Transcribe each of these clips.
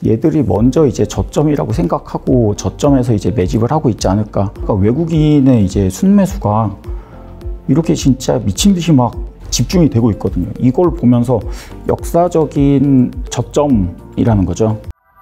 얘들이 먼저 이제 저점이라고 생각하고 저점에서 이제 매집을 하고 있지 않을까. 그러니까 외국인의 이제 순매수가 이렇게 진짜 미친 듯이 막 집중이 되고 있거든요. 이걸 보면서 역사적인 저점이라는 거죠.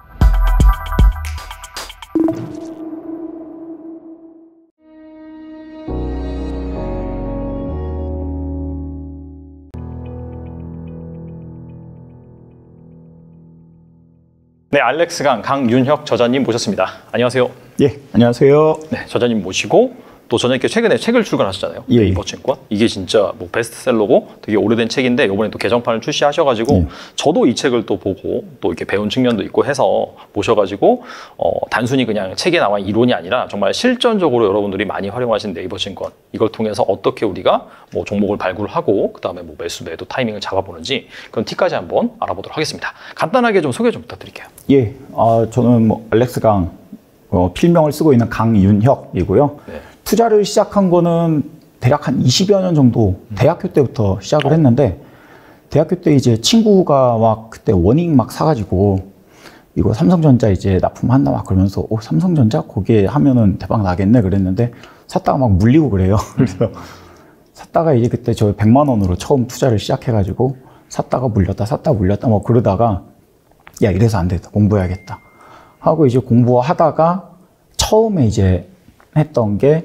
네, 알렉스강 강윤혁 저자님 모셨습니다. 안녕하세요. 예, 안녕하세요. 네, 저자님 모시고 또 저자님께 최근에 책을 출간하셨잖아요. 예. 네이버 증권. 이게 진짜 뭐 베스트셀러고 되게 오래된 책인데 이번에 또 개정판을 출시하셔가지고 저도 이 책을 또 보고 또 이렇게 배운 측면도 있고 해서 모셔가지고 단순히 그냥 책에 나와 이론이 아니라 정말 실전적으로 여러분들이 많이 활용하신 네이버 증권 이걸 통해서 어떻게 우리가 뭐 종목을 발굴하고 그 다음에 뭐 매수 매도 타이밍을 잡아보는지 그런 팁까지 한번 알아보도록 하겠습니다. 간단하게 좀 소개 좀 부탁드릴게요. 예, 저는 뭐 알렉스강 필명을 쓰고 있는 강윤혁이고요. 네. 투자를 시작한 거는 대략 한 20여 년 정도 대학교 때부터 시작을 했는데 대학교 때 이제 친구가 막 그때 워닝 막 사가지고 이거 삼성전자 이제 납품한다 막 그러면서 삼성전자 거기에 하면은 대박 나겠네 그랬는데 샀다가 막 물리고 그래요. 그래서 샀다가 이제 그때 저 100만 원으로 처음 투자를 시작해가지고 샀다가 물렸다 뭐 그러다가 야 이래서 안 되겠다 공부해야겠다 하고 이제 공부하다가 처음에 이제 했던 게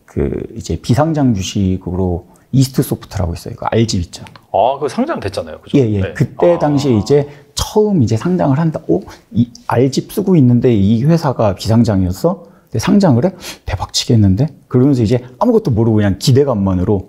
이제 비상장 주식으로 이스트소프트라고 있어요. 그 알집 있죠. 아, 그 상장 됐잖아요. 그죠? 예. 네. 그때 당시에 이제 처음 이제 상장을 한다. 이 알집 쓰고 있는데 이 회사가 비상장이었어? 근데 상장을 해? 대박 치겠는데? 그러면서 이제 아무것도 모르고 그냥 기대감만으로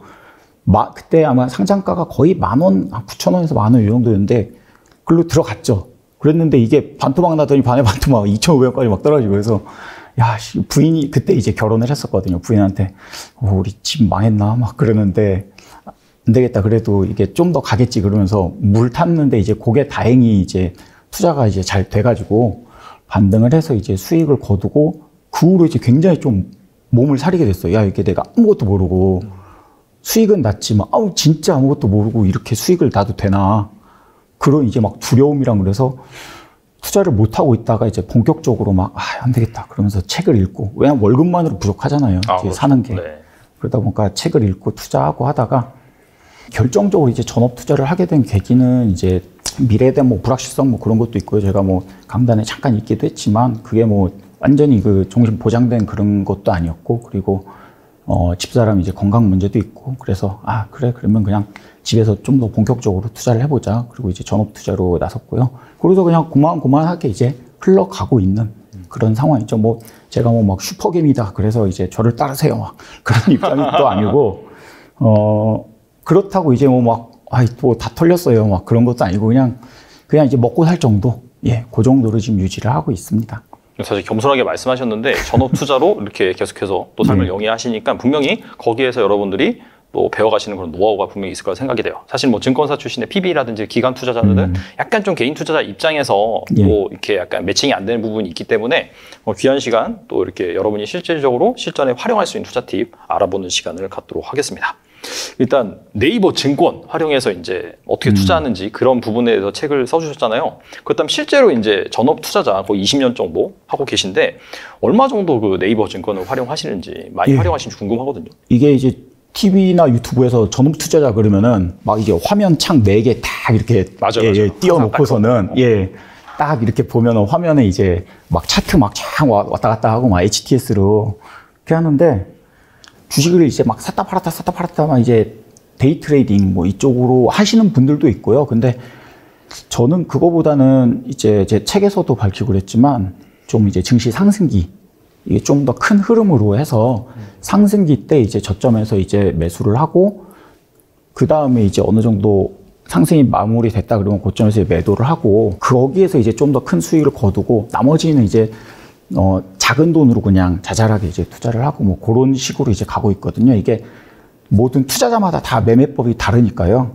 그때 아마 상장가가 거의 10,000원, 9,000원에서 10,000원 이 정도였는데 그걸로 들어갔죠. 그랬는데 이게 반토막 나더니 반에 반토막 2,500원까지 막 떨어지고 그래서 야, 부인이 그때 이제 결혼을 했었거든요. 부인한테 우리 집 망했나 막 그러는데 안 되겠다. 그래도 이게 좀 더 가겠지 그러면서 물 탔는데 이제 그게 다행히 이제 투자가 이제 잘 돼가지고 반등을 해서 이제 수익을 거두고 그 후로 이제 굉장히 좀 몸을 사리게 됐어요. 야, 이게 내가 아무것도 모르고 수익은 났지만 진짜 아무것도 모르고 이렇게 수익을 나도 되나 그런 이제 막 두려움이랑 그래서 투자를 못하고 있다가 이제 본격적으로 막, 안 되겠다. 그러면서 책을 읽고, 왜냐면 월급만으로 부족하잖아요. 이제 사는 게. 네. 그러다 보니까 책을 읽고 투자하고 하다가 결정적으로 이제 전업 투자를 하게 된 계기는 이제 미래에 대한 뭐 불확실성 뭐 그런 것도 있고요. 제가 뭐 강단에 잠깐 있기도 했지만 그게 뭐 완전히 그 종신 보장된 그런 것도 아니었고 그리고 집사람 이제 건강 문제도 있고 그래서 그래 그러면 그냥 집에서 좀 더 본격적으로 투자를 해보자. 그리고 이제 전업 투자로 나섰고요. 그래서 그냥 고만고만하게 이제 흘러가고 있는 그런 상황이죠. 뭐 제가 뭐 막 슈퍼겜이다. 그래서 이제 저를 따르세요. 막 그런 입장이 또 아니고 그렇다고 이제 뭐 막 또 다 털렸어요. 막 그런 것도 아니고 그냥 이제 먹고 살 정도. 예, 그 정도로 지금 유지를 하고 있습니다. 사실 겸손하게 말씀하셨는데 전업 투자로 이렇게 계속해서 또 삶을 영위하시니까 분명히 거기에서 여러분들이 또 배워가시는 그런 노하우가 분명히 있을 거라 생각이 돼요. 사실 뭐 증권사 출신의 PB라든지 기관 투자자들은 약간 좀 개인 투자자 입장에서 뭐 이렇게 약간 매칭이 안 되는 부분이 있기 때문에 귀한 시간 또 이렇게 여러분이 실질적으로 실전에 활용할 수 있는 투자 팁 알아보는 시간을 갖도록 하겠습니다. 일단 네이버 증권 활용해서 이제 어떻게 투자하는지 그런 부분에 대해서 책을 써주셨잖아요. 그렇다면 실제로 이제 전업 투자자 거의 20년 정도 하고 계신데 얼마 정도 그 네이버 증권을 활용하시는지 많이 활용하시는지 궁금하거든요. 이게 이제 TV나 유튜브에서 전업 투자자 그러면은 막 이게 화면 창 4개 딱 이렇게 띄워놓고서는 딱 이렇게 보면은 화면에 이제 막 차트 막 쫙 왔다 갔다 하고 막 HTS로 이렇게 하는데 주식을 이제 막 샀다 팔았다 막 이제 데이 트레이딩 뭐 이쪽으로 하시는 분들도 있고요. 근데 저는 그거보다는 이제 제 책에서도 밝히고 그랬지만 좀 이제 증시 상승기 이게 좀 더 큰 흐름으로 해서 상승기 때 이제 저점에서 이제 매수를 하고 그 다음에 이제 어느 정도 상승이 마무리됐다 그러면 고점에서 매도를 하고 거기에서 이제 좀 더 큰 수익을 거두고 나머지는 이제 작은 돈으로 그냥 자잘하게 이제 투자를 하고 뭐 그런 식으로 이제 가고 있거든요. 이게 모든 투자자마다 다 매매법이 다르니까요.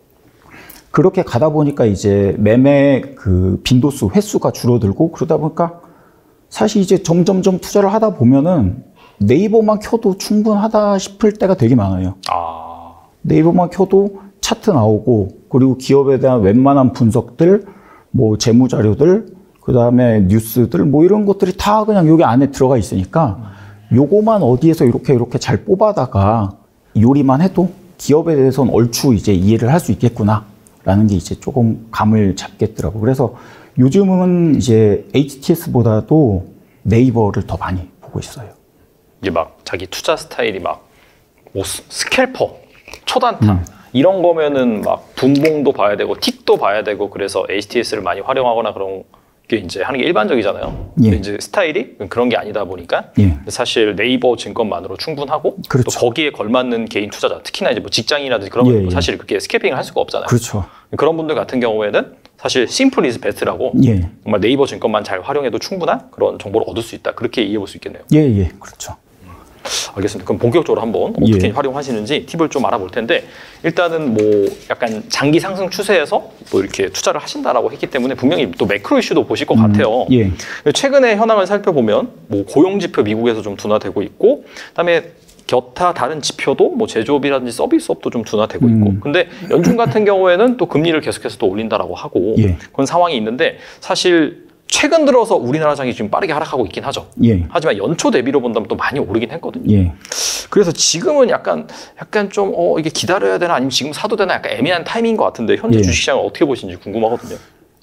그렇게 가다 보니까 이제 매매 그 빈도수 횟수가 줄어들고 그러다 보니까 사실 이제 점점점 투자를 하다 보면은 네이버만 켜도 충분하다 싶을 때가 되게 많아요. 네이버만 켜도 차트 나오고 그리고 기업에 대한 웬만한 분석들, 뭐 재무 자료들 그다음에 뉴스들 뭐 이런 것들이 다 그냥 여기 안에 들어가 있으니까 요거만 어디에서 이렇게 잘 뽑아다가 요리만 해도 기업에 대해서는 얼추 이제 이해를 할 수 있겠구나라는 게 이제 조금 감을 잡겠더라고. 그래서 요즘은 이제 HTS보다도 네이버를 더 많이 보고 있어요. 이제 막 자기 투자 스타일이 막 뭐 스캘퍼, 초단타 이런 거면은 막 분봉도 봐야 되고 틱도 봐야 되고 그래서 HTS를 많이 활용하거나 그런 게 이제 하는 게 일반적이잖아요. 예. 근데 이제 스타일이 그런 게 아니다 보니까 예. 사실 네이버 증권만으로 충분하고 그렇죠. 또 거기에 걸맞는 개인 투자자, 특히나 이제 뭐 직장이라든지 그런 거 사실 그렇게 스캐핑을 할 수가 없잖아요. 그렇죠. 그런 분들 같은 경우에는 사실 심플 이즈 베스트라고 예. 정말 네이버 증권만 잘 활용해도 충분한 그런 정보를 얻을 수 있다. 그렇게 이해해 볼 수 있겠네요. 예, 그렇죠. 알겠습니다. 그럼 본격적으로 한번 어떻게 활용하시는지 팁을 좀 알아볼 텐데 일단은 뭐 약간 장기 상승 추세에서 뭐 이렇게 투자를 하신다라고 했기 때문에 분명히 또 매크로 이슈도 보실 것 같아요. 예. 최근의 현황을 살펴보면 뭐 고용 지표 미국에서 좀 둔화되고 있고 그다음에 기타 다른 지표도 뭐 제조업이라든지 서비스업도 좀 둔화되고 있고 근데 연준 같은 경우에는 또 금리를 계속해서 또 올린다라고 하고 그런 상황이 있는데 사실 최근 들어서 우리나라 장이 지금 빠르게 하락하고 있긴 하죠. 하지만 연초 대비로 본다면 또 많이 오르긴 했거든요. 그래서 지금은 약간 좀 이게 기다려야 되나 아니면 지금 사도 되나 약간 애매한 타이밍인 것 같은데 현재 주식시장을 어떻게 보시는지 궁금하거든요.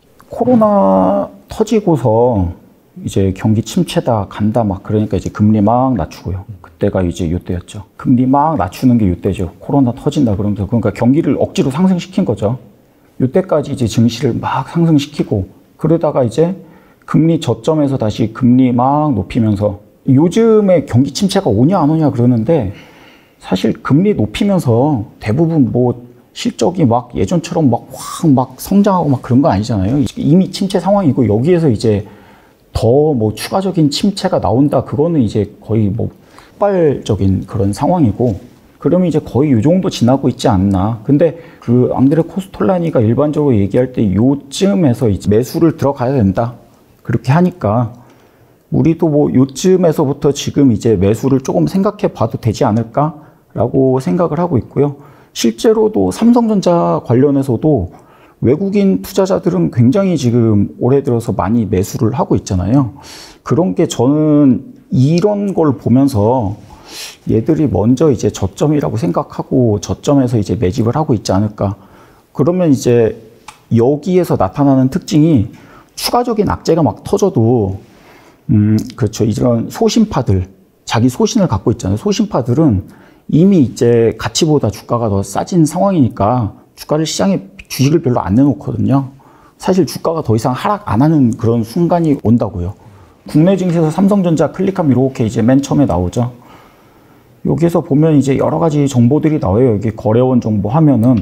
코로나 터지고서 이제 경기 침체다 간다 막 그러니까 이제 금리 막 낮추고요. 그때가 이제 이때였죠. 금리 막 낮추는 게 이때죠. 코로나 터진다 그러면서 그러니까 경기를 억지로 상승시킨 거죠. 이때까지 이제 증시를 막 상승시키고 그러다가 이제 금리 저점에서 다시 금리 막 높이면서 요즘에 경기 침체가 오냐 안 오냐 그러는데 사실 금리 높이면서 대부분 뭐 실적이 막 예전처럼 막 확 막 성장하고 막 그런 거 아니잖아요. 이미 침체 상황이고 여기에서 이제 더 뭐 추가적인 침체가 나온다 그거는 이제 거의 뭐 폭발적인 그런 상황이고 그러면 이제 거의 요 정도 지나고 있지 않나. 근데 그 앙드레 코스톨라니가 일반적으로 얘기할 때 요쯤에서 이제 매수를 들어가야 된다. 그렇게 하니까 우리도 뭐 요쯤에서부터 지금 이제 매수를 조금 생각해 봐도 되지 않을까라고 생각을 하고 있고요. 실제로도 삼성전자 관련해서도 외국인 투자자들은 굉장히 지금 올해 들어서 많이 매수를 하고 있잖아요. 그런 게 저는 이런 걸 보면서 얘들이 먼저 이제 저점이라고 생각하고 저점에서 이제 매집을 하고 있지 않을까. 그러면 이제 여기에서 나타나는 특징이 추가적인 악재가 막 터져도 그렇죠. 이런 소신파들, 자기 소신을 갖고 있잖아요. 소신파들은 이미 이제 가치보다 주가가 더 싸진 상황이니까 주가를 시장에 주식을 별로 안 내놓거든요. 사실 주가가 더 이상 하락 안 하는 그런 순간이 온다고요. 국내 증시에서 삼성전자 클릭하면 이렇게 이제 맨 처음에 나오죠. 여기에서 보면 이제 여러 가지 정보들이 나와요. 여기 거래원 정보 하면은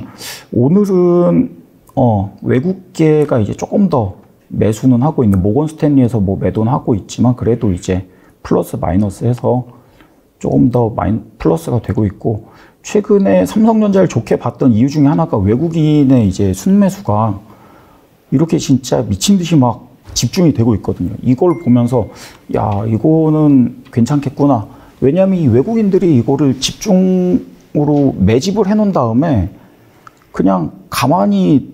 오늘은 외국계가 이제 조금 더 매수는 하고 있는 모건 스탠리에서 뭐 매도는 하고 있지만 그래도 이제 플러스 마이너스 해서 조금 더 플러스가 되고 있고 최근에 삼성전자를 좋게 봤던 이유 중에 하나가 외국인의 이제 순매수가 이렇게 진짜 미친 듯이 막 집중이 되고 있거든요. 이걸 보면서 야 이거는 괜찮겠구나. 왜냐하면 이 외국인들이 이거를 집중으로 매집을 해놓은 다음에 그냥 가만히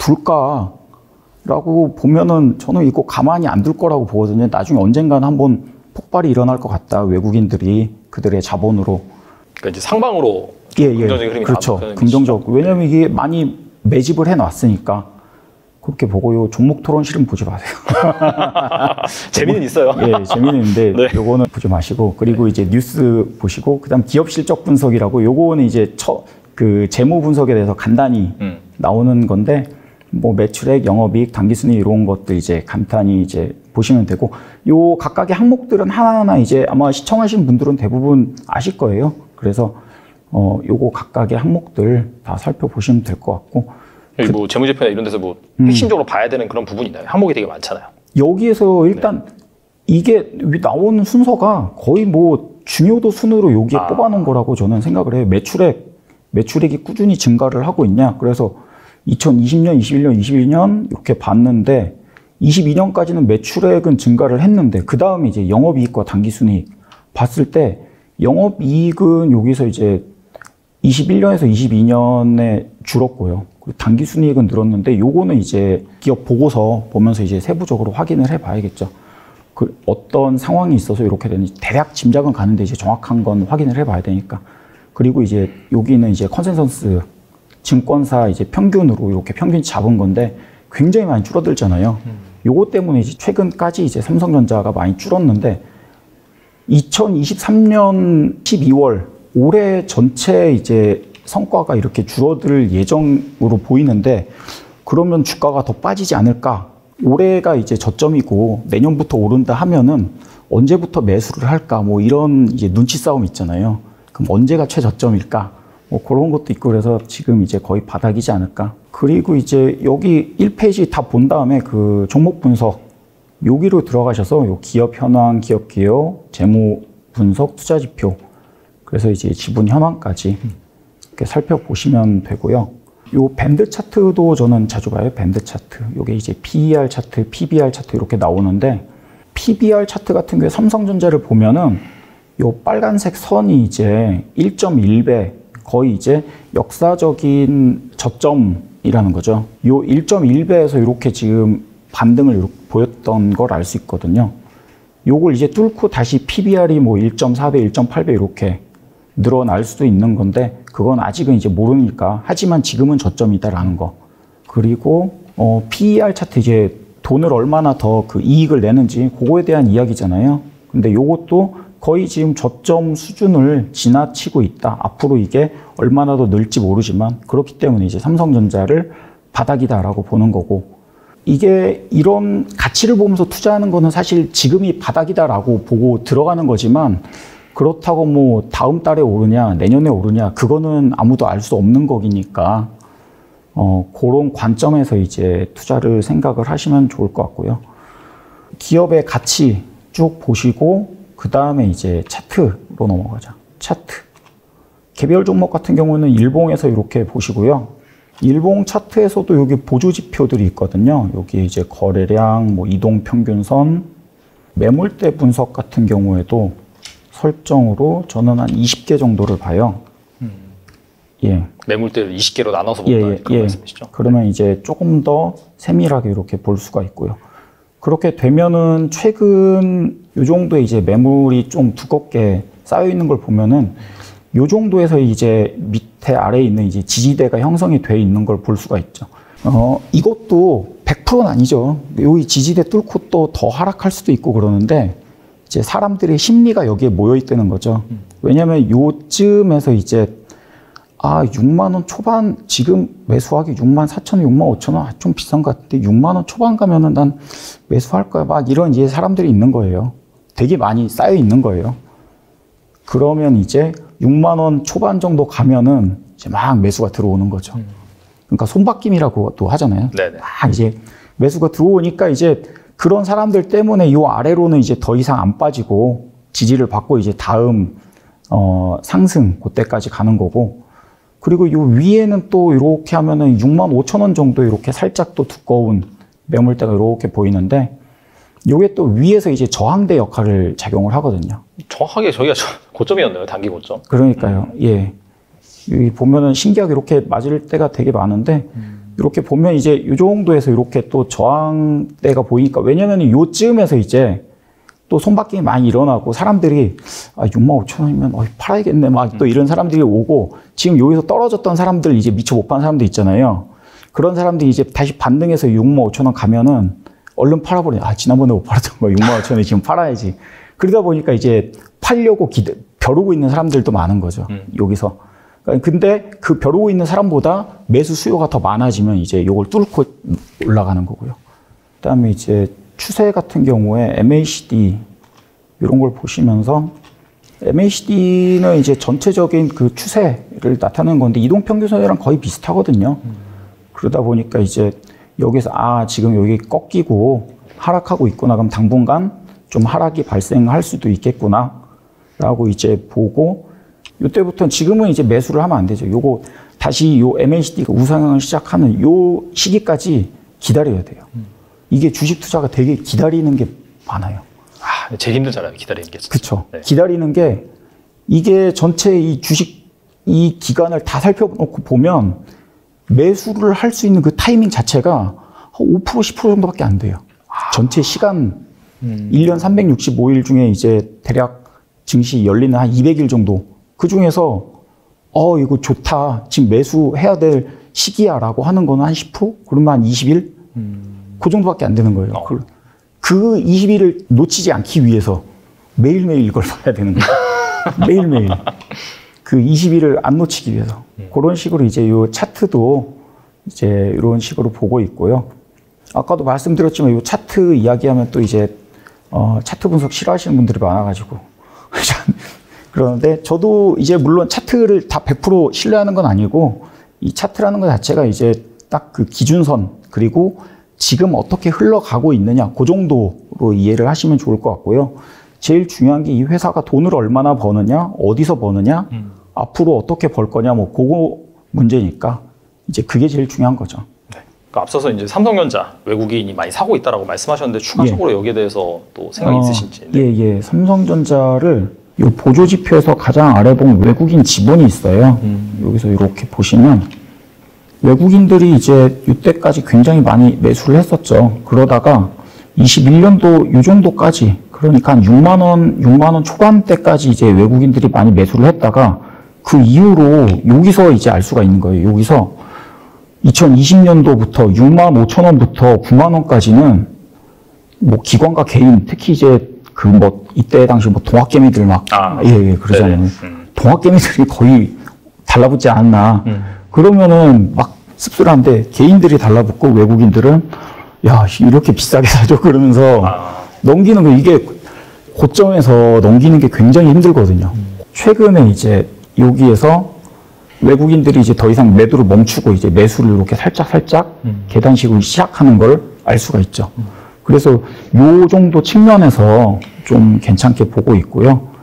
둘까라고 보면은 저는 이거 가만히 안 둘 거라고 보거든요. 나중에 언젠가는 한번 폭발이 일어날 것 같다. 외국인들이 그들의 자본으로. 그러니까 이제 상방으로 긍정적인 흐름이 그렇죠. 긍정적. 왜냐하면 이게 많이 매집을 해놨으니까 그렇게 보고요. 종목 토론 실은 보지 마세요. 재미는 있어요. 예, 재미는 있는데 요거는 보지 마시고 그리고 이제 뉴스 보시고 그다음 기업 실적 분석이라고 요거는 이제 그 재무 분석에 대해서 간단히 나오는 건데 뭐 매출액, 영업이익, 당기순위 이런 것들 이제 간단히 이제 보시면 되고 요 각각의 항목들은 하나하나 이제 아마 시청하신 분들은 대부분 아실 거예요. 그래서 요거 각각의 항목들 다 살펴보시면 될 것 같고 뭐 재무제표나 이런 데서 뭐 핵심적으로 봐야 되는 그런 부분이 있나요? 항목이 되게 많잖아요. 여기에서 일단 이게 나오는 순서가 거의 뭐 중요도 순으로 여기에 뽑아놓은 거라고 저는 생각을 해요. 매출액이 꾸준히 증가를 하고 있냐. 그래서 2020년, 21년, 22년 이렇게 봤는데 22년까지는 매출액은 증가를 했는데 그 다음에 이제 영업이익과 당기순이익 봤을 때 영업이익은 여기서 이제 21년에서 22년에 줄었고요. 그리고 당기순이익은 늘었는데 요거는 이제 기업 보고서 보면서 이제 세부적으로 확인을 해봐야겠죠. 그 어떤 상황이 있어서 이렇게 되는지 대략 짐작은 가는데 이제 정확한 건 확인을 해봐야 되니까. 그리고 이제 여기는 이제 컨센서스 증권사 이제 평균으로 이렇게 평균 잡은 건데 굉장히 많이 줄어들잖아요. 요거 때문에 이제 최근까지 이제 삼성전자가 많이 줄었는데 2023년 12월 올해 전체 이제 성과가 이렇게 줄어들 예정으로 보이는데 그러면 주가가 더 빠지지 않을까? 올해가 이제 저점이고 내년부터 오른다 하면은 언제부터 매수를 할까? 뭐 이런 이제 눈치 싸움 있잖아요. 그럼 언제가 최저점일까? 뭐 그런 것도 있고 그래서 지금 이제 거의 바닥이지 않을까? 그리고 이제 여기 1페이지 다 본 다음에 그 종목 분석 여기로 들어가셔서 요 기업 현황, 기업 개요, 재무 분석, 투자 지표 그래서 이제 지분 현황까지 이렇게 살펴보시면 되고요. 요 밴드 차트도 저는 자주 봐요. 밴드 차트. 요게 이제 PER 차트, PBR 차트 이렇게 나오는데 PBR 차트 같은 경우에 삼성전자를 보면은 요 빨간색 선이 이제 1.1배 거의 이제 역사적인 저점이라는 거죠. 요 1.1배에서 이렇게 지금 반등을 이렇게 보였던 걸 알 수 있거든요. 요걸 이제 뚫고 다시 PBR이 뭐 1.4배, 1.8배 이렇게 늘어날 수도 있는 건데 그건 아직은 이제 모르니까 하지만 지금은 저점이다라는 거. 그리고 PER 차트 이제 돈을 얼마나 더 그 이익을 내는지 그거에 대한 이야기잖아요. 근데 요것도 거의 지금 저점 수준을 지나치고 있다. 앞으로 이게 얼마나 더 늘지 모르지만 그렇기 때문에 이제 삼성전자를 바닥이다라고 보는 거고 이게 이런 가치를 보면서 투자하는 거는 사실 지금이 바닥이다라고 보고 들어가는 거지만 그렇다고 뭐 다음 달에 오르냐 내년에 오르냐 그거는 아무도 알 수 없는 거기니까 그런 관점에서 이제 투자를 생각을 하시면 좋을 것 같고요. 기업의 가치 쭉 보시고 그 다음에 이제 차트로 넘어가자. 차트. 개별 종목 같은 경우는 일봉에서 이렇게 보시고요. 일봉 차트에서도 여기 보조 지표들이 있거든요. 여기 이제 거래량, 뭐 이동 평균선, 매물대 분석 같은 경우에도 설정으로 저는 한 20개 정도를 봐요. 예. 매물대를 20개로 나눠서 본다 그런 말씀이시죠? 그러면 이제 조금 더 세밀하게 이렇게 볼 수가 있고요. 그렇게 되면은 최근 요 정도의 이제 매물이 좀 두껍게 쌓여 있는 걸 보면은 요 정도에서 이제 밑에 아래에 있는 이제 지지대가 형성이 돼 있는 걸 볼 수가 있죠. 이것도 100%는 아니죠. 여기 지지대 뚫고 또 더 하락할 수도 있고 그러는데 이제 사람들의 심리가 여기에 모여 있다는 거죠. 왜냐하면 요쯤에서 이제 6만 원 초반 지금 매수하기 6만 4천 원, 6만 5천 원 좀 비싼 것 같은데 6만 원 초반 가면은 난 매수할 거야. 막 이런 이제 사람들이 있는 거예요. 되게 많이 쌓여 있는 거예요. 그러면 이제 6만 원 초반 정도 가면은 이제 막 매수가 들어오는 거죠. 그러니까 손바뀜이라고 또 하잖아요. 네네. 막 이제 매수가 들어오니까 이제 그런 사람들 때문에 요 아래로는 이제 더 이상 안 빠지고 지지를 받고 이제 다음 상승 그때까지 가는 거고 그리고 요 위에는 또 이렇게 하면은 6만 5천 원 정도 이렇게 살짝 또 두꺼운 매물대가 이렇게 보이는데 요게 또 위에서 이제 저항대 역할을 작용을 하거든요. 정확하게 저희가 고점이었네요. 단기 고점. 그러니까요. 예. 여기 보면은 신기하게 이렇게 맞을 때가 되게 많은데 이렇게 보면 이제 요 정도에서 이렇게 또 저항대가 보이니까 왜냐면 요쯤에서 이제 또 손바뀜이 많이 일어나고 사람들이 6만 5천 원이면 팔아야겠네 막 또 이런 사람들이 오고 지금 여기서 떨어졌던 사람들 이제 미처 못 판 사람들 있잖아요. 그런 사람들이 이제 다시 반등해서 6만 5천 원 가면은 얼른 팔아버려. 지난번에 못 팔았던 거 6만 5천 원에 지금 팔아야지. 그러다 보니까 이제 팔려고 벼르고 있는 사람들도 많은 거죠. 여기서. 근데 그 벼르고 있는 사람보다 매수 수요가 더 많아지면 이제 이걸 뚫고 올라가는 거고요. 그다음에 이제 추세 같은 경우에 MACD 이런 걸 보시면서 MACD는 이제 전체적인 그 추세를 나타내는 건데 이동평균선이랑 거의 비슷하거든요. 그러다 보니까 이제 여기서 지금 여기 꺾이고 하락하고 있구나. 그럼 당분간 좀 하락이 발생할 수도 있겠구나. 라고 이제 보고 이때부터는 지금은 이제 매수를 하면 안 되죠. 요거 다시 요 MACD가 우상향을 시작하는 요 시기까지 기다려야 돼요. 이게 주식 투자가 되게 기다리는 게 많아요. 제일 힘들잖아요. 기다리는 게. 그렇죠. 네. 기다리는 게 이게 전체 이 주식 이 기간을 다 살펴놓고 보면 매수를 할 수 있는 그 타이밍 자체가 5% 10% 정도밖에 안 돼요. 전체 시간 1년 365일 중에 이제 대략 증시 열리는 한 200일 정도. 그 중에서 이거 좋다. 지금 매수해야 될 시기야라고 하는 거는 한 10%? 그러면 한 20일? 그 정도밖에 안 되는 거예요. 그 20일을 놓치지 않기 위해서 매일매일 이걸 봐야 되는 거예요. 매일매일. 그 20일을 안 놓치기 위해서. 그런 식으로 이제 요 차트도 이제 이런 식으로 보고 있고요. 아까도 말씀드렸지만 이 차트 이야기하면 또 이제 차트 분석 싫어하시는 분들이 많아가지고 그러는데 저도 이제 물론 차트를 다 100% 신뢰하는 건 아니고 이 차트라는 것 자체가 이제 딱 그 기준선 그리고 지금 어떻게 흘러가고 있느냐 그 정도로 이해를 하시면 좋을 것 같고요. 제일 중요한 게 이 회사가 돈을 얼마나 버느냐 어디서 버느냐 앞으로 어떻게 벌 거냐 뭐 그거 문제니까 이제 그게 제일 중요한 거죠. 앞서서 이제 삼성전자 외국인이 많이 사고 있다라고 말씀하셨는데 추가적으로 여기에 대해서 또 생각이 있으신지? 네. 예. 삼성전자를 요 보조 지표에서 가장 아래 보면 외국인 지분이 있어요. 여기서 이렇게 보시면 외국인들이 이제 이때까지 굉장히 많이 매수를 했었죠. 그러다가 21년도 요 정도까지 그러니까 한 6만 원 초반대까지 이제 외국인들이 많이 매수를 했다가 그 이후로 여기서 이제 알 수가 있는 거예요. 여기서 2020년도부터 6만 5천 원부터 9만 원까지는 뭐 기관과 개인 특히 이제 그 뭐 이때 당시 뭐 동학개미들 막 그러잖아요. 동학개미들이 거의 달라붙지 않았나. 그러면은 막 씁쓸한데 개인들이 달라붙고 외국인들은 야 이렇게 비싸게 사죠 그러면서 넘기는 거 이게 고점에서 넘기는 게 굉장히 힘들거든요. 최근에 이제 여기에서 외국인들이 이제 더 이상 매도를 멈추고 이제 매수를 이렇게 살짝 계단식으로 시작하는 걸 알 수가 있죠. 그래서 요 정도 측면에서 좀 괜찮게 보고 있고요.